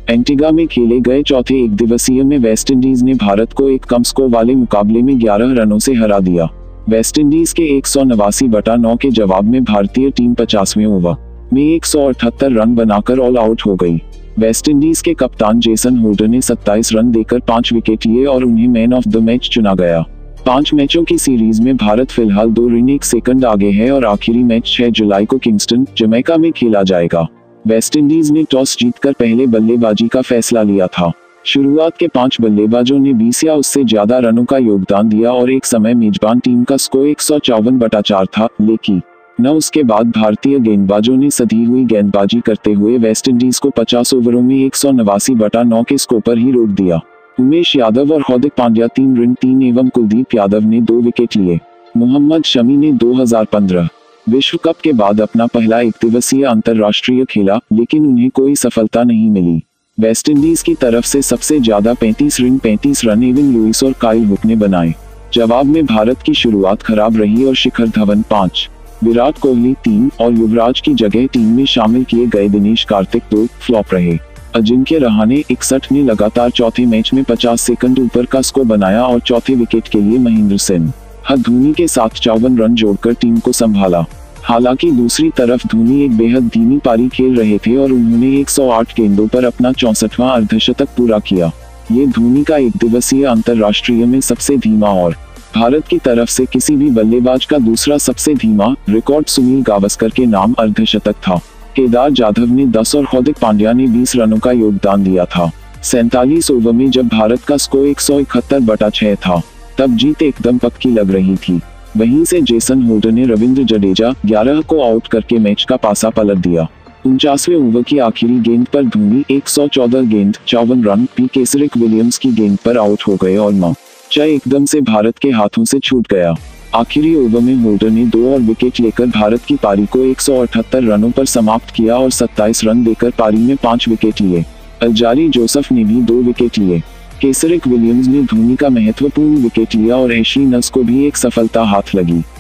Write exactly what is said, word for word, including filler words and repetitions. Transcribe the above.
Antigua में खेले गए चौथे एक दिवसीय में वेस्टइंडीज ने भारत को एक कम स्कोर वाले मुकाबले में ग्यारह रनों से हरा दिया। वेस्टइंडीज के एक सौ नवासी बटा नौ के जवाब में भारतीय टीम पचासवें ओवर में एक सौ अठहत्तर रन बनाकर ऑल आउट हो गई। वेस्टइंडीज के कप्तान जेसन होल्डर ने सत्ताईस रन देकर पांच विकेट लिए और उन्हें मैन ऑफ द मैच चुना गया। पांच मैचों की सीरीज में भारत फिलहाल दो रन एक सेकंड आगे है और आखिरी मैच छह जुलाई को किंगस्टन, जमैका में खेला जाएगा। वेस्टइंडीज ने टॉस जीतकर पहले बल्लेबाजी का फैसला लिया था। शुरुआत के पांच बल्लेबाजों ने बीस या उससे ज्यादा रनों का योगदान दिया और एक समय मेजबान टीम का स्कोर एक सौ चौवन बटा चार था, लेकिन न उसके बाद भारतीय गेंदबाजों ने सधी हुई गेंदबाजी करते हुए वेस्टइंडीज को पचास ओवरों में एक सौ नवासी बटा नौ के स्कोर पर ही रोक दिया। उमेश यादव और हार्दिक पांड्या तीन रन तीन एवं कुलदीप यादव ने दो विकेट लिए। मोहम्मद शमी ने दो हज़ार पंद्रह विश्व कप के बाद अपना पहला एक दिवसीय अंतर्राष्ट्रीय खेला, लेकिन उन्हें कोई सफलता नहीं मिली। वेस्टइंडीज की तरफ से सबसे ज्यादा पैंतीस रन पैंतीस रन एविन लुइस और काइल हुक ने बनाए। जवाब में भारत की शुरुआत खराब रही और शिखर धवन पांच, विराट कोहली तीन और युवराज की जगह टीम में शामिल किए गए दिनेश कार्तिक दो फ्लॉप रहे। अजिंक्य रहाणे इकसठ ने लगातार चौथे मैच में पचास सेकंड ऊपर का स्कोर बनाया और चौथे विकेट के लिए महेंद्र सिंह धोनी के साथ चौवन रन जोड़कर टीम को संभाला। हालांकि दूसरी तरफ धोनी एक बेहद धीमी पारी खेल रहे थे और उन्होंने एक सौ आठ गेंदों पर अपना चौसठवां अर्धशतक पूरा किया। ये धोनी का एक दिवसीय अंतर्राष्ट्रीय में सबसे धीमा और भारत की तरफ से किसी भी बल्लेबाज का दूसरा सबसे धीमा रिकॉर्ड सुनील गावस्कर के नाम अर्धशतक था। केदार जाधव ने दस और हार्दिक पांड्या ने बीस रनों का योगदान दिया था। सैंतालीस ओवर में जब भारत का स्कोर एक सौ इकहत्तर बटा छह था, तब जीत एकदम पक्की लग रही थी। वहीं से जेसन होल्डर ने रविंद्र जडेजा ग्यारह को आउट करके मैच का पासा पलट दिया। उनचासवें ओवर की आखिरी गेंद पर धोनी एक सौ चौदह गेंद चौवन रन पी केसरिक विलियम्स की गेंद पर आउट हो गए और मैच एकदम से भारत के हाथों से छूट गया। आखिरी ओवर में होल्डर ने दो और विकेट लेकर भारत की पारी को एक सौ अठहत्तर रनों पर समाप्त किया और सत्ताईस रन देकर पारी में पांच विकेट लिए। अल्जारी जोसेफ ने भी दो विकेट लिए। केसरिक विलियम्स ने धोनी का महत्वपूर्ण विकेट लिया और एशली नस को भी एक सफलता हाथ लगी।